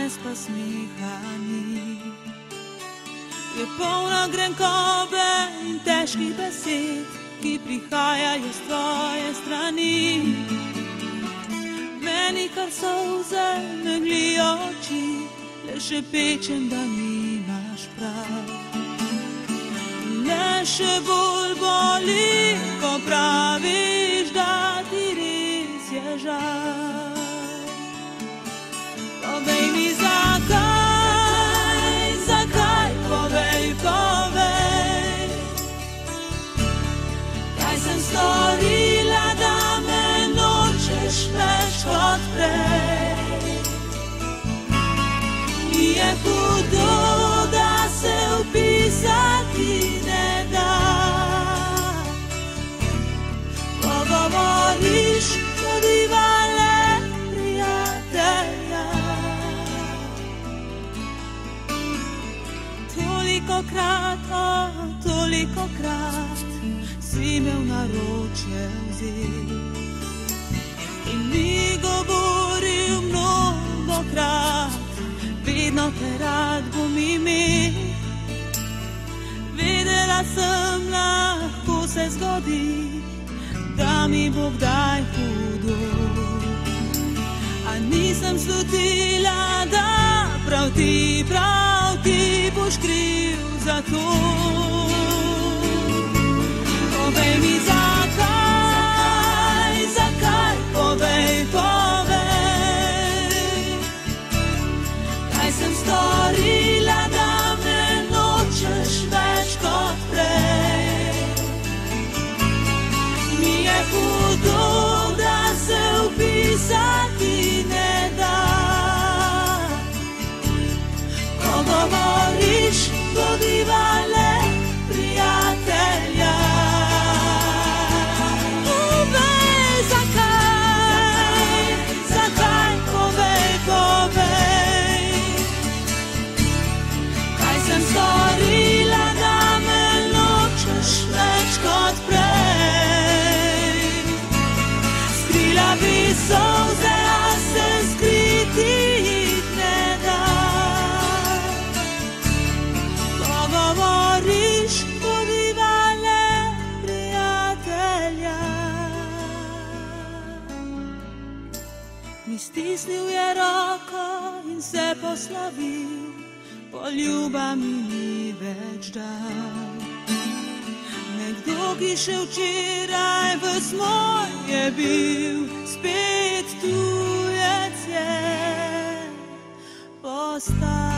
danes pa smeha ni. Je polna grenkobe in težkih besed, ki prihajajo s tvoje strani. Meni kar solze meglijo oči, le še pečem, da nimaš prav. Le še bolj boli, ko praviš, da ti res je žal. Povej mi zakaj, povej, kaj sem storila, da me nočeš več kot prej. Mi je hudo, da se opisati ne da. Ko govoriš, podiva le prijatelja. Tolikokrat si me v naročje vzel in mi govoril mnogokrat, vedno te rad bom imel. Vedela sem, lahko se zgodi, da mi bo kdaj hudo, a nisem slutila, da prav ti boš kriv za to. Povej mi zakaj, povej, kaj sem storila, da me nočeš več kot prej. Mi je hudo, da se opisati ne da. Ko govoriš, podiva le prijatelja. Povej zakaj, povej, kaj sem storila, da me nočeš več kot prej. Skrila bi solze, a se skriti jih ne da. Ko govoriš, podiva le prijatelja. Mi stisnil je roko in se poslovil, poljuba mi ni več dal. Nekdo, ki še včeraj ves moj je bil, spet tujec je postal.